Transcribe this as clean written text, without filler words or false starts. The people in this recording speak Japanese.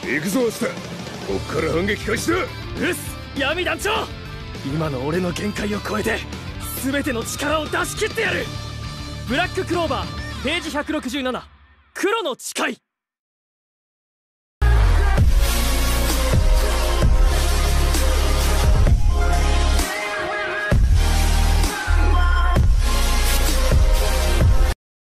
行くぞ明日。こっから反撃開始だ。 うっす闇団長、今の俺の限界を超えて全ての力を出し切ってやる。ブラッククローバーページ167、黒の誓い。